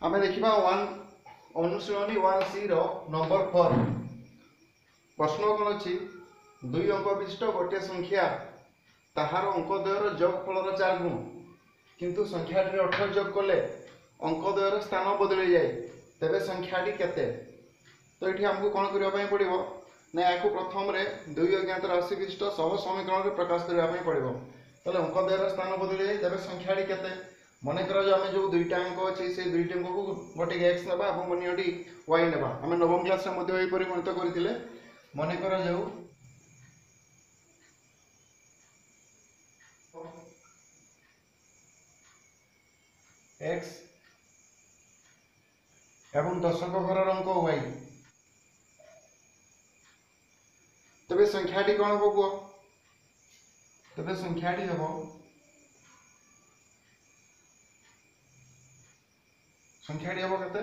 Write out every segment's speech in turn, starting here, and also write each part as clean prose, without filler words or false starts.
आमे देखिबा अनुशीलनी 1C रो number 4 प्रश्न कोन अछि दुई अंक विशिष्ट गोटे संख्या ताहार अंकद्वयर जोगफलर 4 गुण किंतु संख्याटी 18 जोग कले अंकद्वयर स्थान बदली जाए तेबे संख्याटी केते। तो ये हमको कौन करने पड़ो ना या प्रथम दुई अज्ञात राशि विशिष्ट सह समीकरण में प्रकाश करने पड़ो तेल अंकद्वयर स्थान बदली जाए तेज संख्याटी केते। मनकर जो आम जो दुईटा अंक अच्छे से दुईटी अंक को गोटे एक्स ना अन्यटी वाई ना आम नवम क्लास गणित करते मनकर जो एक्स एवं दशक घर अंक वाई तेरे संख्याटी कौन हम कह तेरे संख्याटी हम संख्याटी हम के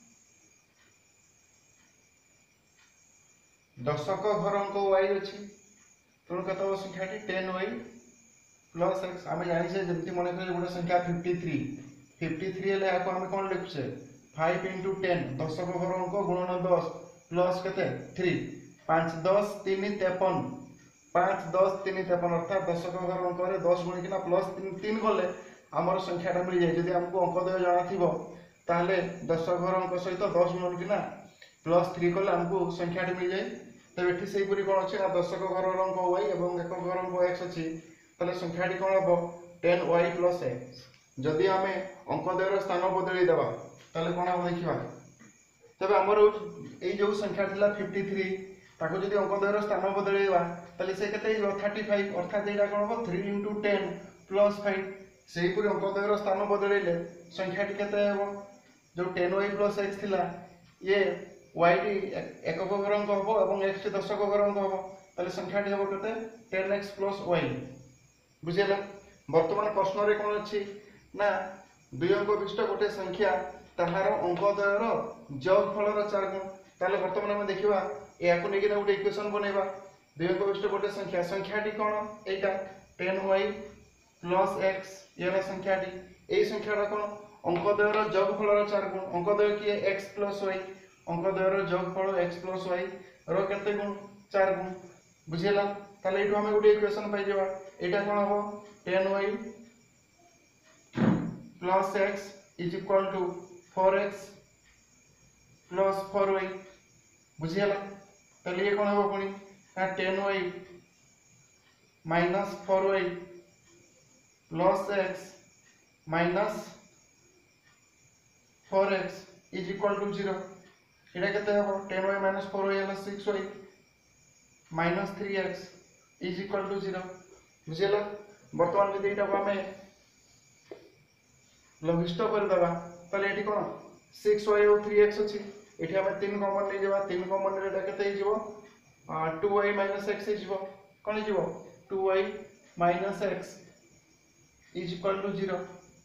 दशक घर अंक वाई अच्छी तेणु के संख्याटी 10y प्लस एक्स आम जाने जमी मन कर गोटे संख्या 53 हेल्ला आम कौन लिखुचे 5 × 10 दशक घर अंक गुणन 10 प्लस के 3 5 10 3 53 5 10 3 53 अर्थात दशक घर अंक 10 गुणिकिना प्लस 3 कले आमर संख्याटा मिल जाए जदि आमको अंकद्वय जाना ताहले दशक घर अंक सहित 10 गुणिकिना प्लस 3 कले आमको संख्याटी मिल जाए। तो ये से कौन अच्छे ना दशक घर अंक वाई और एक घर अंक एक्स अच्छी ताहले संख्याटी कौन हम 10y प्लस एक्स जदि आम अंकद्वयर स्थान बदल देवा ताहले कौन हम देखा तेज आमर ये जो संख्या 53 ताको जदि अंकद्वयर स्थान बदलवा ताले से केते 35 अर्थात यहाँ कौन हम 3 × 10 प्लस 5 से ही अंकद्वयर स्थान बदलैले संख्याटी केते हम जो 10y प्लस एक्स थिला ये y टी एकक घर अंक हम और x टी दशक घर अंक हम ताले संख्याटी हम केते 10x प्लस y बुझेला। वर्तमान प्रश्न रे कौन अच्छी ना दुई अंक विशिष्ट गोटे संख्या ताहार अंकद्वयर जोगफलर 4 गुण ताले वर्तमान आम देखा या गोटे इक्वेशन बनैबा दुई अंक विशिष्ट गोटे संख्याटी कौन एटा 10y प्लस एक्स यार संख्याटी यही संख्याटा कौन अंकद्वयर जोगफलर 4 गुण अंकद्वय किए x प्लस y अंकद्वयर जोगफल x प्लस y रो केते गुण 4 गुण बुझेला। ताले एठो हम गोटे इक्वेशन पाई जेबा एटा कौन हम 10y plus x is equal to 4x plus 4y बुझेला। ताले ये कौन हम पुणी 10y minus 4y plus x minus 4x is equal to 0 एटा केते हम 10y माइनस 4y है 6y minus 3x is equal to 0 बुझेला। वर्तमान यदि एटा को हमें लघिष्ठ कर देबा ताले एठी कोन 6y और 3x अछि एठी हम 3 कॉमन ले जेबा 3 कॉमन रे एटा केते हिजबो 2y माइनस x हिजबो कोन हिजबो 2y minus x is equal to 0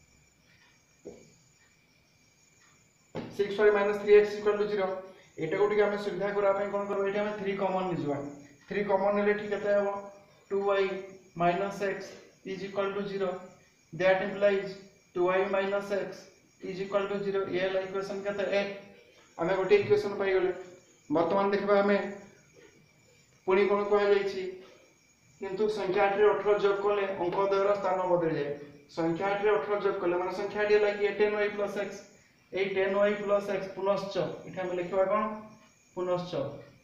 6y minus 3x equal to 0 एटा को हम सुविधा करा पे कोन करबो एठी हम 3 कॉमन ले जेबा 3 कॉमन ले ठीक केते हबो 2y minus x is equal to 0 that implies 2y minus x is equal to 0 ये ला इक्वेशन केते 8 हमें गोटे इक्वेशन पाई गले। वर्तमान देखबा हमें पुणी कोन कह जाई छी किंतु संख्या 8 रे 18 जोग कले अंकद्वयर स्थान बदल जाए संख्या 8 रे 18 जोग कले माने संख्या डी लागी 10y प्लस x ए 10y प्लस x पुनश्च इठा हम लिखबा कोन पुनश्च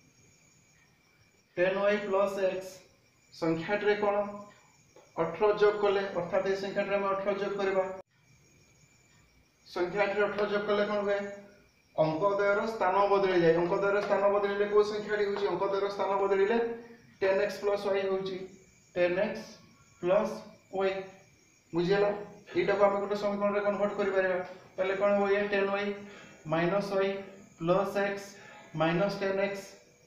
10y प्लस x संख्या रे कोन 18 जोग कले अर्थात ए संख्या रे हम 18 जोग करबा संख्या 18 जोग कले कोन हुए अंकद्वयर स्थान बदल जाए अंकद्वयर स्थान बदलिले को संख्याटी होची अंकद्वयर स्थान बदलिले 10x प्लस y होची 10x प्लस y बुझियला एटा को हम गोटे समीकरण रे कन्वर्ट करि परिबा ताले कोन हो ये 10y minus y plus x minus 10x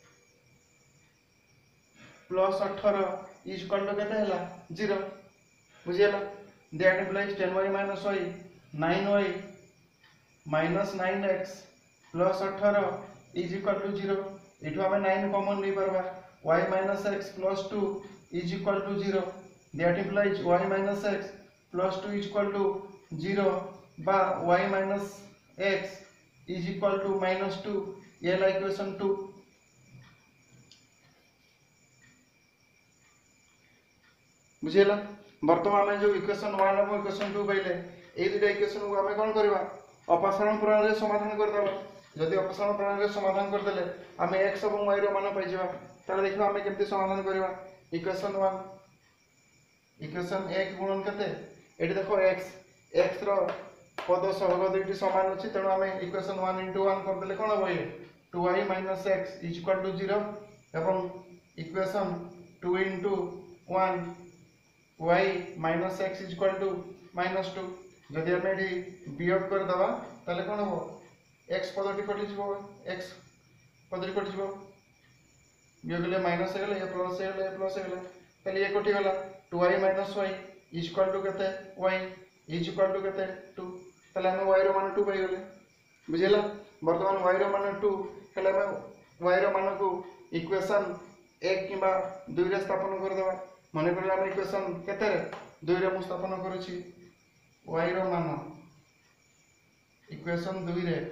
plus 18 is equal to केते हला 0 बुझियला that implies 10y minus y 9y minus 9x plus 18 is equal to 0 एठो हमें 9 कॉमन नहीं परबा y minus x plus 2 is equal to 0 that implies y minus x plus 2 is equal to 0 बा y minus x is equal to -2 ये ला equation 2 बुझेला वर्तमान में जो इक्वेशन 1 और इक्वेशन 2 पाइले ए दुटा इक्वेशन को हमें कोन करबा अपसारण प्रणाली रे समाधान कर देबा जदि अपसारण प्रणाली रे समाधान कर देले हमें x और y रो मान पाइ जेबा ताले देखो हमें केमती समाधान करबा इक्वेशन 1 इक्वेशन 1 गुणन कते एठी देखो x रो पद सहग दुईटी समान अछि तेणु हमें इक्वेशन 1 * 1 कर देले कोन होय 2y - x = 0 एवं इक्वेशन 2 * 1 y - x = -2 जदि हमें एठी वियोग कर दबा ताले कोन हो x पदटी कटि जिवो x पदटी कटि जिवो वियोग ले माइनस हे गेले ये प्लस हे गेले प्लस हे गेले ताले ये कटि गला 2y - y = केते y = केते 2 ताले हम y रो मान 2 पाइ गेले बुझिला वर्तमान y रो मान 2 हेले हम y रो मान को इक्वेशन 1 किबा 2 रे स्थापन कर देबा माने करला हम इक्वेशन केते रे 2 रे मु स्थापन करूची y रो मान इक्वेशन 2 रे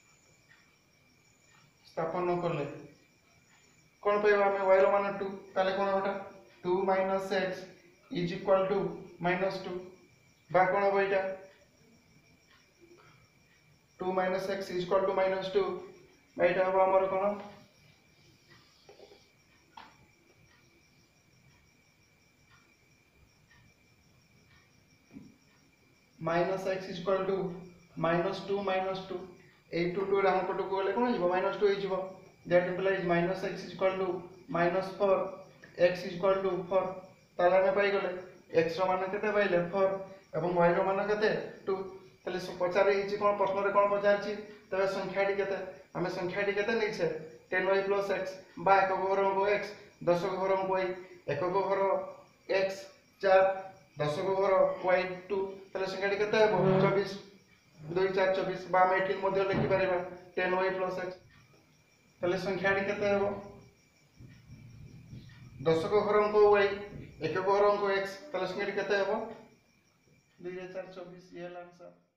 स्थापन करले कोन पाइबा हमें y रो मान 2 ताले कोन होटा 2 - x = -2 बा कोन हो एटा 2 - x = -2 एटा हो हमर कोन -x = -2 -2 ए 2 राम पट को गले कोन हिबो -2 हे जिवो दैट इंप्लाइज -x = -4 x = 4 ताला में पाई गले x रो मान केते पाइले 4 एवं y रो मान केते 2 ताले पचारे हिची कोन प्रश्न रे कोन पचारची तबे संख्याटी केते हमें संख्याटी केते नै छे 10y + x बा एक घर को x 10 घर को y एक घर x 4 10 घर y 2 ताले संख्याटी केते हो 24 2 4 24 बा हम एठी मध्ये लिखि परिबा 10y + x ताले संख्याटी केते हो 10 घर को y एक घर को x ताले संख्याटी केते हो 2 4 24 ये आंसर